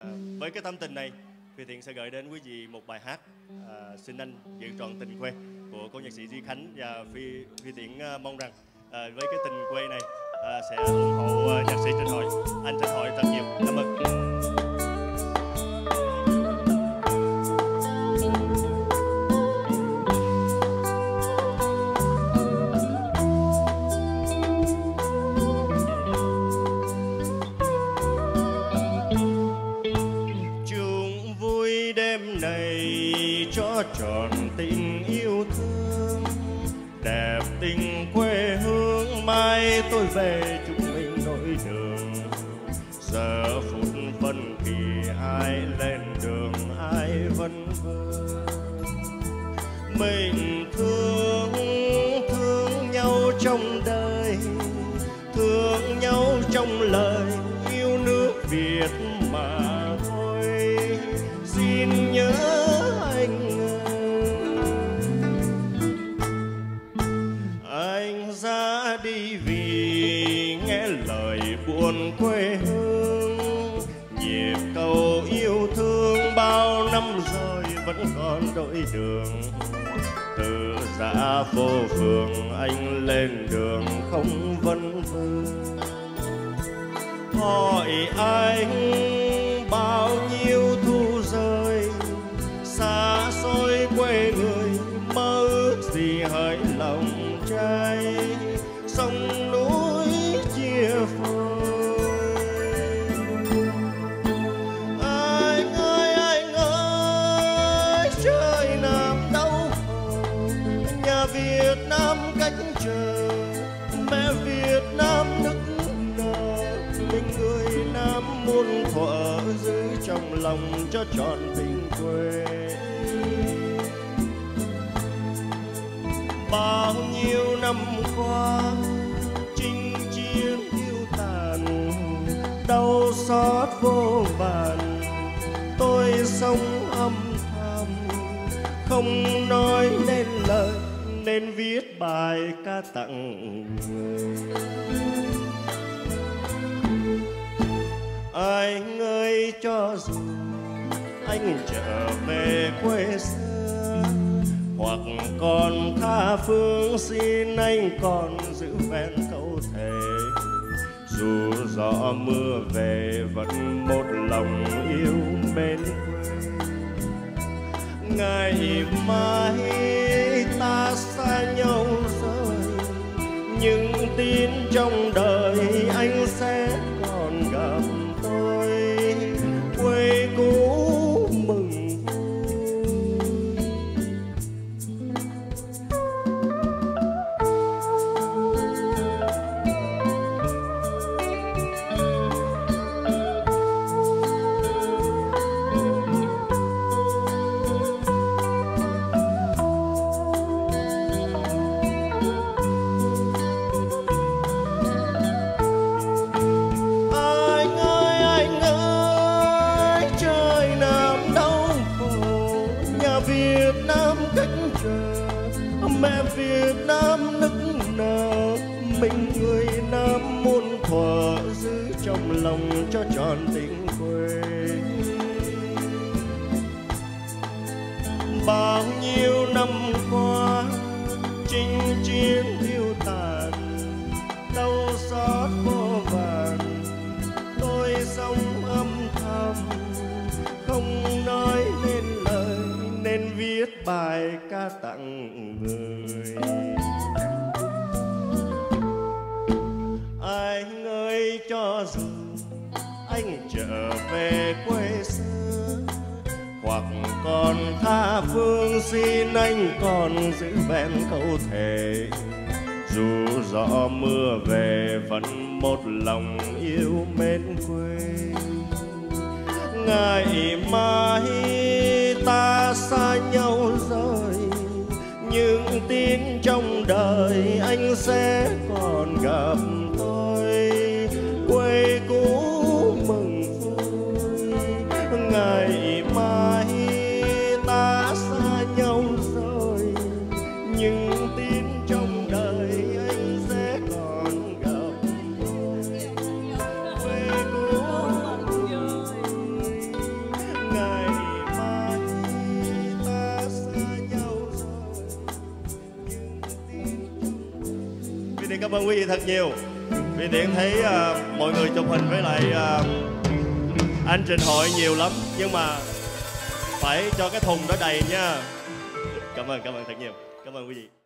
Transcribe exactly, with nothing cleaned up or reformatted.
À, với cái tâm tình này, Phi Thiện sẽ gửi đến quý vị một bài hát à, Xin Anh Giữ Trọn Tình Quê của cô nhạc sĩ Duy Khánh, và Phi, Phi Thiện à, mong rằng à, với cái tình quê này à, sẽ ủng hộ à, nhạc sĩ Trịnh Hội, anh Trịnh Hội thật nhiều. Cảm ơn. Trọn tình yêu thương đẹp tình quê hương, mai tôi về chúng mình nỗi đường. Giờ phút phân kỳ ai lên đường ai vân vơ, mình thương thương nhau trong đời, thương nhau trong lời yêu nước Việt mà thôi. Xin nhớ anh, ra đi vì nghe lời buồn quê hương. Nhịp cầu yêu thương bao năm rồi vẫn còn đổi đường. Từ dã phố phường anh lên đường không vân vơ. Hỏi anh bao nhiêu thu rơi, xa xôi quê người mơ ước gì hỡi lòng trai. Sông núi chia phôi, anh ơi anh ơi trời Nam đau khổ. Nhà Việt Nam cách chờ, mẹ Việt Nam nức nở. Mình người Nam muôn thuở giữ trong lòng cho trọn tình quê. Bao nhiêu năm qua chinh chiến yêu tàn, đau xót vô vàn. Tôi sống âm thầm không nói nên lời, nên viết bài ca tặng người. Anh ơi cho dù anh trở về quê xưa, hoặc còn tha phương, xin anh còn giữ vẹn câu thề. Dù gió mưa về vẫn một lòng yêu mến quê. Ngày mai ta xa nhau rồi, nhưng tin trong đời anh sẽ còn gặp tôi. Quê cũ mừng Việt Nam nức nở. Mình người Nam muôn thuở giữ trong lòng cho trọn tình quê. Bao nhiêu năm qua chinh chiến tiêu tàn, đau xót vô vàn. Tôi sống âm thầm không nói nên lời, nên viết bài ca tặng người. Anh ơi cho dù anh trở về quê xưa, hoặc còn tha phương, xin anh còn giữ vẹn câu thề. Dù gió mưa về vẫn một lòng yêu mến quê. Ngày mai ta xa nhau rồi, nhưng tin trong đời anh sẽ còn gặp tôi. Quê cũ mừng vui, ngày mai ta xa nhau rồi, nhưng tin trong đời anh sẽ còn gặp tôi. Quê cũ mừng vui. cảm ơn quý vị thật nhiều. Vì Thiện thấy uh, mọi người chụp hình với lại uh, anh Trình Hội nhiều lắm, nhưng mà phải cho cái thùng đó đầy nha. Cảm ơn, cảm ơn thật nhiều. Cảm ơn quý vị.